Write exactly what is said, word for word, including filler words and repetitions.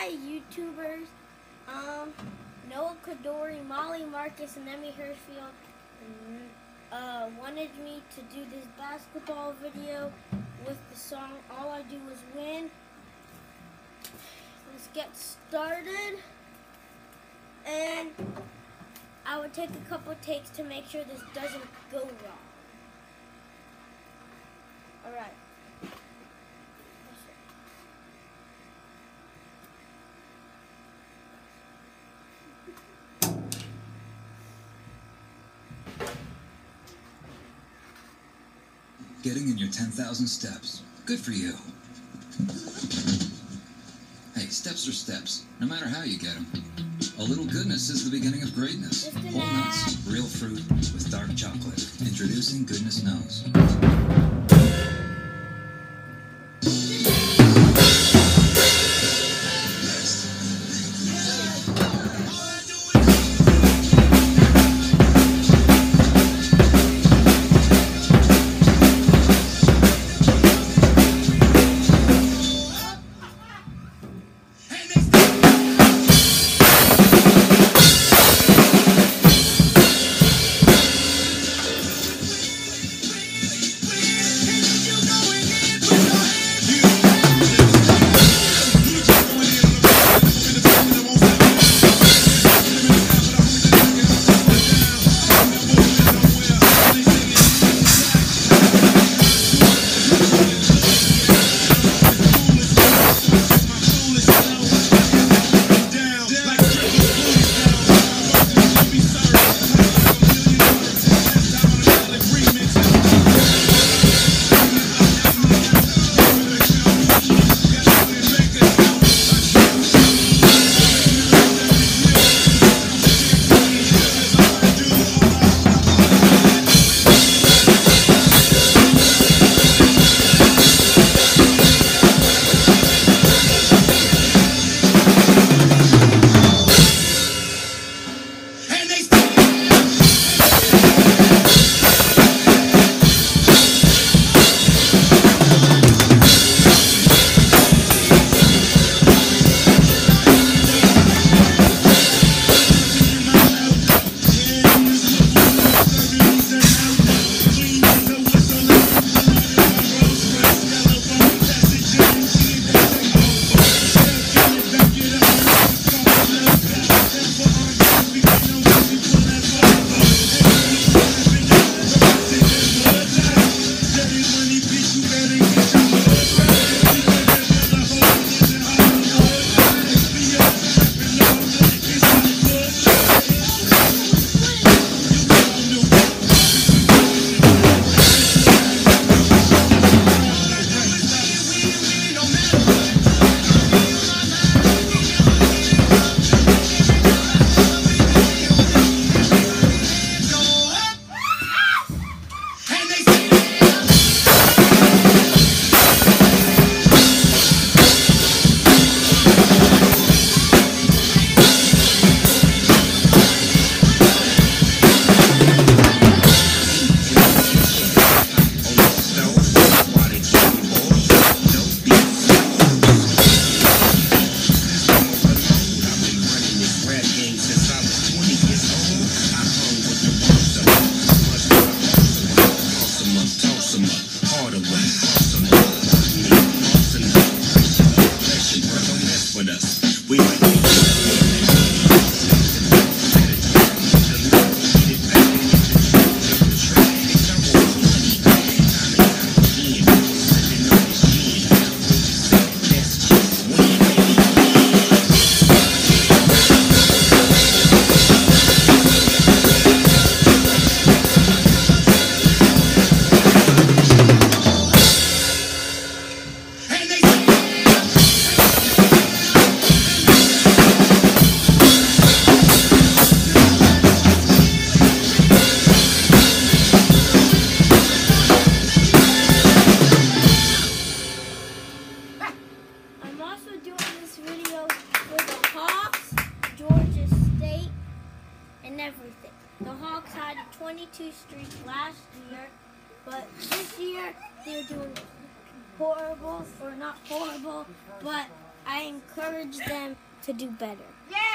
Hi, YouTubers. Um, Noah Kadori, Molly Marcus, and Emmy Hirschfield uh, wanted me to do this basketball video with the song All I Do Is Win. Let's get started. And I would take a couple takes to make sure this doesn't go wrong. Alright. Getting in your ten thousand steps. Good for you. Hey, steps are steps, no matter how you get them. A little goodness is the beginning of greatness. Whole nuts, real fruit, with dark chocolate. Introducing Goodness Knows. Everything. The Hawks had a twenty-two streak last year, but this year they're doing horrible, or not horrible, but I encourage them to do better. Yeah!